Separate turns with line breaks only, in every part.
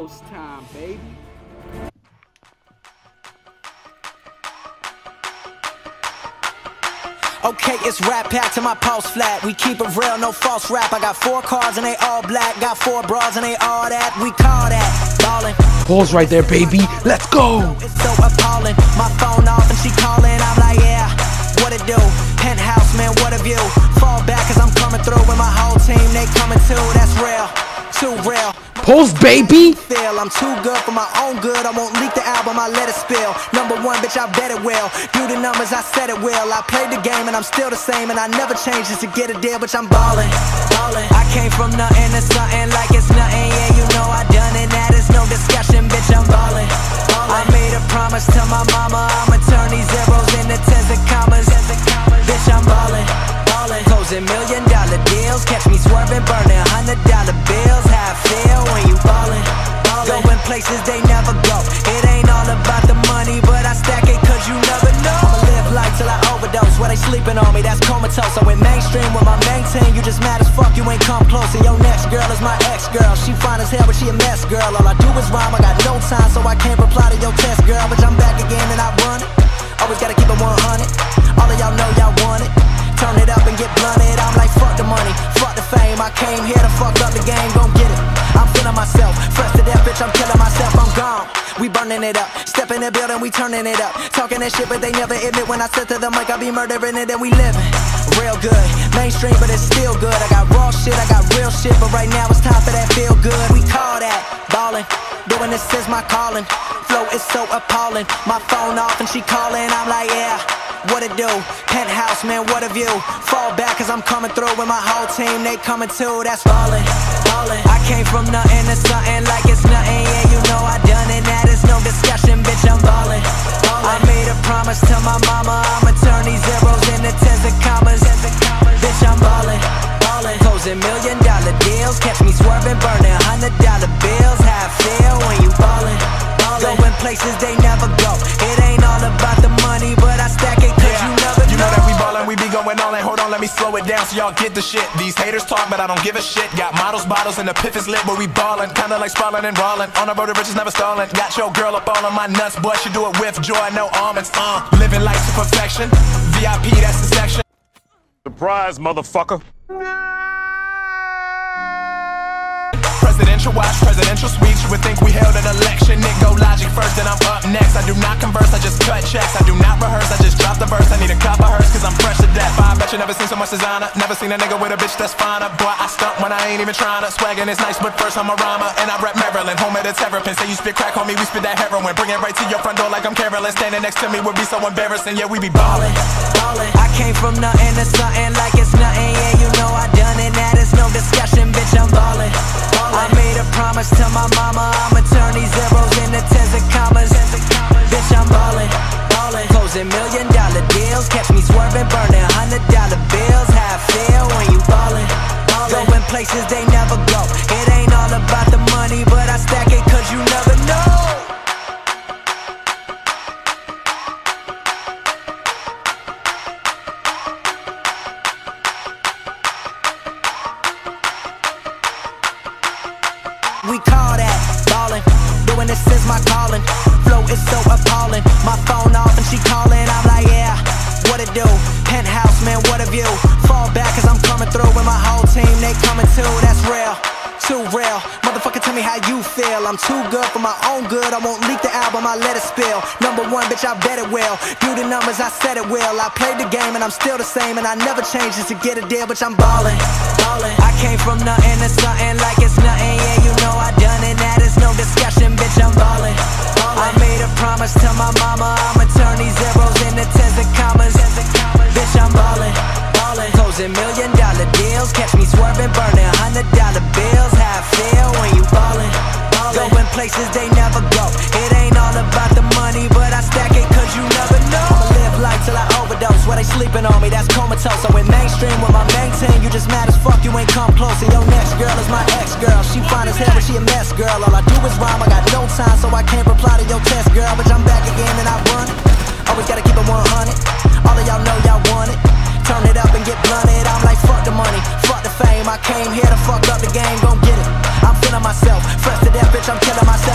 Ghost time, baby.
Okay, it's Rat Pack to my pulse flat. We keep it real, no false rap. I got 4 cars and they all black. Got 4 bras and they all that. We call that ballin'.
Pause right there, baby. Let's go.
It's so appalling. My phone off and she calling. I'm like, yeah, what it do? Penthouse, man, what a view. Fall back cause I'm coming through with my whole team. They coming too, that's real, too real.
Pause, baby.
I'm too good for my own good. I won't leak the album, I let it spill. #1, bitch, I bet it will. Do the numbers, I said it will. I played the game and I'm still the same. And I never changed just to get a deal, bitch, I'm ballin', ballin'. I came from nothing to something like it's nothing. Yeah, you know I done it, that is no discussion, bitch, I'm ballin', ballin'. I made a promise to my mama, I'ma turn these zeros into tens and commas. Bitch, I'm ballin', ballin'. Closing $1 million deals. Catch me swerving, burning $100 bills. How I feel when you ballin', ballin'. Going places they never go. It ain't all about the money, but I stack it cause you never know. I'ma live life till I overdose. While they sleeping on me, that's comatose. I went mainstream with my main team. You just mad as fuck, you ain't come close. And your next girl is my ex-girl. She fine as hell, but she a mess, girl. All I do is rhyme, I got no time, so I can't reply to your test, girl. But I'm back again and I run it. Always gotta keep it 100. All of y'all know y'all want it. Turn it up and get blunted. I'm like, fuck the money, fuck the fame. I came here to fuck up the game, gon' get it. I'm feeling myself, fresh to death, bitch, I'm killing myself, I'm gone. We burning it up, step in the building, we turning it up. Talking that shit, but they never admit. When I said to the mic, I be murdering it and we living real good. Mainstream, but it's still good. I got raw shit, I got real shit, but right now it's time for that feel good. We call that ballin', doing this is my calling. Flow is so appalling, my phone off and she calling. I'm like, yeah, what it do? Penthouse, man, what a view. Fall back cause I'm coming through with my whole team. They coming too, that's ballin', ballin'. I came from nothing to something like it's nothing. Yeah, you know I done it, that is no discussion, bitch, I'm ballin', ballin'. I made a promise to my mama, I'ma turn these zeros into tens and commas. Bitch, I'm ballin', ballin'. Closing $1 million deals. Catch me swerving, burning $100 bills. How I feel when you ballin', ballin'. Going places they never go. It ain't all about the money, but I stack it cause you never know.
You know that we ballin', we be going all in. Hold on, let me slow it down so y'all get the shit. These haters talk, but I don't give a shit. Got models, bottles, and the piff is lit, but we ballin'. Kinda like sprawlin' and rollin'. On the road to riches, never stallin'. Got your girl up all on my nuts, boy, she do it with joy, no almonds. Living life to perfection. VIP, that's the section.
Surprise, motherfucker.
Presidential watch, presidential speech. You would think we held an election. Nick go logic first, then I'm up next. I do not converse, I just cut checks. I do not rehearse, I just drop the verse. I need a cop of hers, cause I'm fresh to death. I bet you never seen so much designer. Never seen a nigga with a bitch that's finer. Boy, I stunt when I ain't even tryna. Swaggin' is nice, but first I'm a rhymer. And I rep Maryland, home of the terrapin. Say you spit crack, homie, we spit that heroin. Bring it right to your front door like I'm Carolyn. Standing next to me would be so embarrassing. Yeah, we be ballin',
ballin'. I came from nothing to something like it's nothing. Yeah, you know I done it, that is no discussion, bitch, I'm ballin', ballin'. I made a promise to my mama, I'ma turn these zeros into tens and commas. Bitch, I'm ballin', ballin'. Closing $1 million deals. Catch me swerving, burning $100 bills. How I feel when you ballin', ballin'. Going places they never go. It ain't all about the money, but I stack it cause you never know. We call that ballin', doing this is my calling. Flow is so appalling, my phone off and she calling. I'm like, yeah, what it do? Penthouse, man, what a view. Fall back cause I'm coming through with my whole team. They coming too, that's real, too real. Motherfucker, tell me how you feel. I'm too good for my own good. I won't leak the album, I let it spill. #1, bitch, I bet it will. Do the numbers, I said it will. I played the game and I'm still the same. And I never changed just to get a deal, bitch, I'm ballin', ballin'. I came from nothing to something like it's nothing. Yeah, you know I done it, that is no discussion, bitch, I'm ballin', ballin'. I made a promise to my mama, I'ma turn these zeros into tens and commas. Bitch, I'm ballin', ballin'. Closing $1 million deals. Catch me swerving, burning $100 bills. How I feel when you ballin', ballin'. Going places they never go. It ain't all about the money, but I stack it cause you never know. I'ma live life till I overdose. While they sleeping on me, that's comatose. I went mainstream with my main team. You just mad as fuck, you ain't come close. And your next girl is my ex-girl. She fine as hell, but she a mess, girl. All I do is rhyme, I got no time, so I can't reply to your test, girl. But I'm back again and I run it. Always gotta keep it 100. All of y'all know y'all want it. Turn it up and get blunted. I'm like, fuck the money, fuck the fame. I came here to fuck up the game, gon' get it. I'm feeling myself, fresh to death, bitch, I'm killing myself.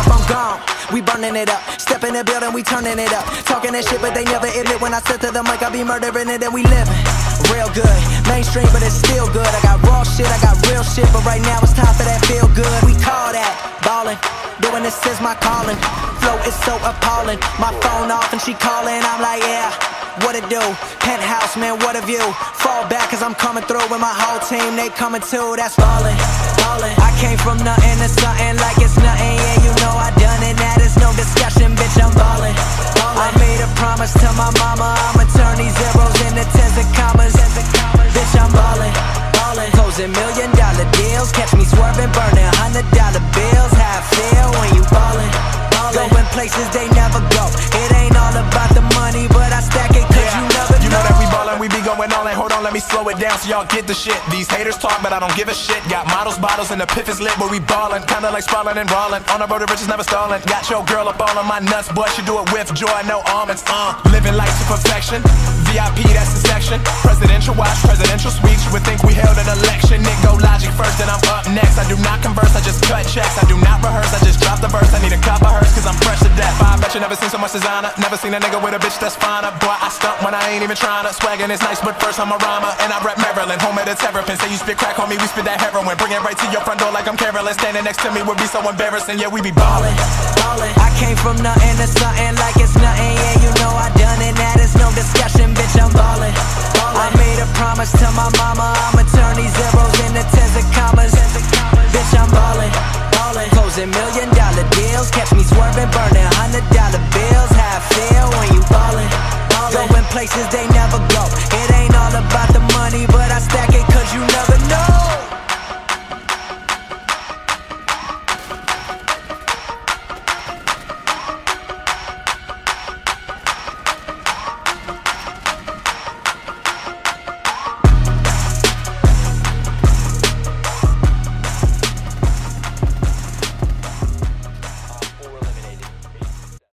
it up. Step in the building, we turning it up. Talking that shit, but they never admit. When I said to the mic, I be murdering it and we living real good. Mainstream, but it's still good. I got raw shit, I got real shit, but right now it's time for that feel good. We call that ballin'. Doing this is my calling. Flow is so appalling. My phone off and she calling. I'm like, yeah, what it do? Penthouse, man, what a view. Fall back cause I'm coming through with my whole team. They coming too, that's ballin', ballin'. I came from nothing to something like it's nothing. Yeah, you know I done it, that is no discussion. Bitch, I'm ballin', ballin'. I made a promise to my mama, I'ma turn these zeros into tens and commas. Bitch, I'm ballin', ballin'. Closing $1 million deals. Catch me swerving, burning $100 bills. How I feel when you ballin', ballin'. Going places they never go. It ain't all about the money, but I stack it cause you never know.
You know that we ballin', we be going all in. Hold on, let me slow it down so y'all get the shit. These haters talk, but I don't give a shit. Got models, bottles, and the piff is lit, but we ballin'. Kinda like sprawlin' and rollin'. On the road to riches, never stallin'. Got your girl up all on my nuts, boy, she do it with joy, no almonds. Living life to perfection. VIP, that's the section. Presidential watch, presidential suite. You would think we held an election. Nick go Logic first, then I'm up next. I do not converse, I just cut checks. I do not rehearse, I just drop the verse. I need a cop of hers, cause I'm fresh to death. I bet you never seen so much designer. Never seen a nigga with a bitch that's finer. Boy, I stunt when I ain't even tryna. Swaggin' is nice, but first I'm a rhymer. And I rep Maryland, home of the terrapin. Say you spit crack, homie, we spit that heroin. Bring it right to your front door like I'm Carolyn. Standing next to me would be so embarrassing. Yeah, we be ballin',
ballin'. I came from nothing to something like it's nothing. Yeah, you know I done it, that is no discussion. Bitch, I'm ballin', ballin'. I made a promise to my mama, I'ma turn these zeros into tens and commas. Bitch, I'm ballin', ballin'. Closing $1 million deals. Catch me swerving, burning $100 bills. How I feel when you ballin', ballin'. Going places they never go.